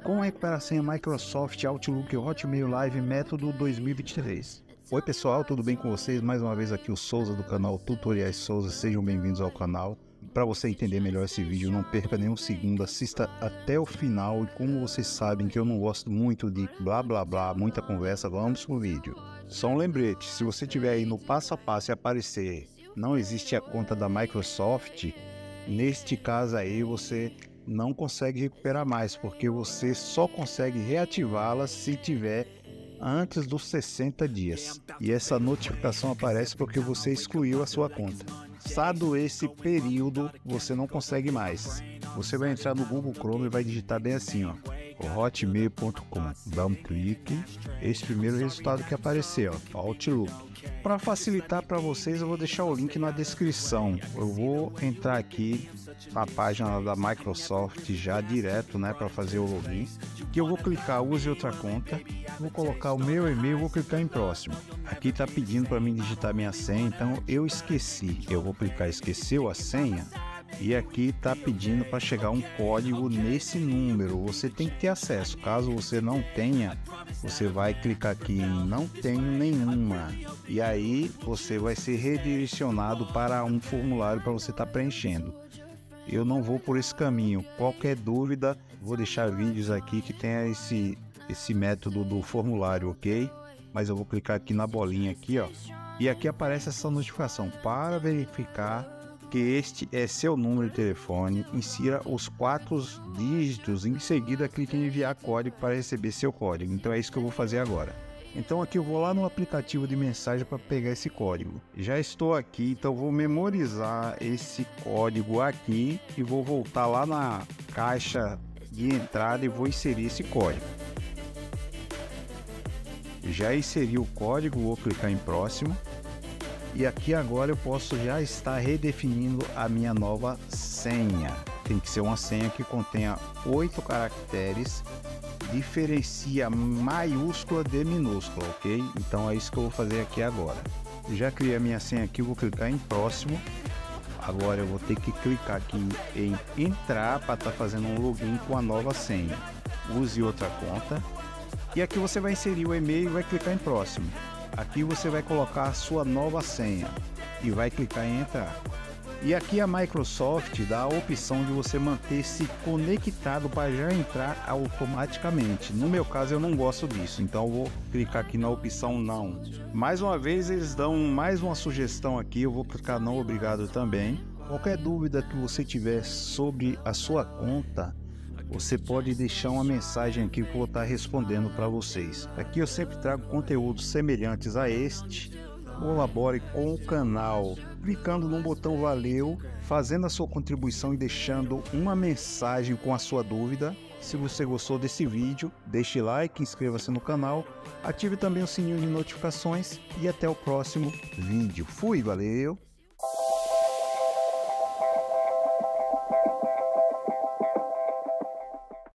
com a recuperação Microsoft Outlook Hotmail Live Método 2023. Oi pessoal, tudo bem com vocês? Mais uma vez aqui o Souza do canal Tutoriais Souza, sejam bem-vindos ao canal. Para você entender melhor esse vídeo, não perca nenhum segundo, assista até o final. E como vocês sabem que eu não gosto muito de blá blá blá, muita conversa, vamos pro vídeo. Só um lembrete, se você tiver aí no passo a passo e aparecer não existe a conta da Microsoft, neste caso aí você não consegue recuperar mais, porque você só consegue reativá-la se tiver antes dos 60 dias. E essa notificação aparece porque você excluiu a sua conta. Passado esse período, você não consegue mais. Você vai entrar no Google Chrome e vai digitar bem assim, ó, hotmail.com. Dá um clique, esse primeiro resultado que apareceu, ó, Outlook. Para facilitar para vocês, eu vou deixar o link na descrição. Eu vou entrar aqui na página da Microsoft já direto, né, para fazer o login. Que eu vou clicar use outra conta, vou colocar o meu e-mail, vou clicar em próximo. Aqui está pedindo para mim digitar minha senha, então eu esqueci. Eu vou clicar esqueceu a senha. E aqui está pedindo para chegar um código nesse número. Você tem que ter acesso. Caso você não tenha, você vai clicar aqui em não tenho nenhuma. E aí você vai ser redirecionado para um formulário para você estar preenchendo. Eu não vou por esse caminho. Qualquer dúvida, vou deixar vídeos aqui que tenha esse método do formulário, ok? Mas eu vou clicar aqui na bolinha aqui, ó. E aqui aparece essa notificação para verificar que este é seu número de telefone, insira os 4 dígitos, em seguida clique em enviar código para receber seu código. Então é isso que eu vou fazer agora. Então aqui eu vou lá no aplicativo de mensagem para pegar esse código. Já estou aqui, então vou memorizar esse código aqui e vou voltar lá na caixa de entrada e vou inserir esse código. Já inseri o código, vou clicar em próximo. E aqui agora eu posso já estar redefinindo a minha nova senha. Tem que ser uma senha que contenha 8 caracteres, diferencia maiúscula de minúscula, ok? Então é isso que eu vou fazer aqui agora. Já criei a minha senha aqui, vou clicar em próximo. Agora eu vou ter que clicar aqui em entrar para estar fazendo um login com a nova senha. Use outra conta. E aqui você vai inserir o e-mail e vai clicar em próximo. Aqui você vai colocar a sua nova senha e vai clicar em entrar. E aqui a Microsoft dá a opção de você manter-se conectado para já entrar automaticamente. No meu caso eu não gosto disso, então eu vou clicar aqui na opção não. Mais uma vez eles dão mais uma sugestão aqui, eu vou clicar não obrigado também. Qualquer dúvida que você tiver sobre a sua conta, você pode deixar uma mensagem aqui que eu vou estar respondendo para vocês. Aqui eu sempre trago conteúdos semelhantes a este. Colabore com o canal clicando no botão valeu, fazendo a sua contribuição e deixando uma mensagem com a sua dúvida. Se você gostou desse vídeo, deixe like, inscreva-se no canal, ative também o sininho de notificações e até o próximo vídeo. Fui, valeu!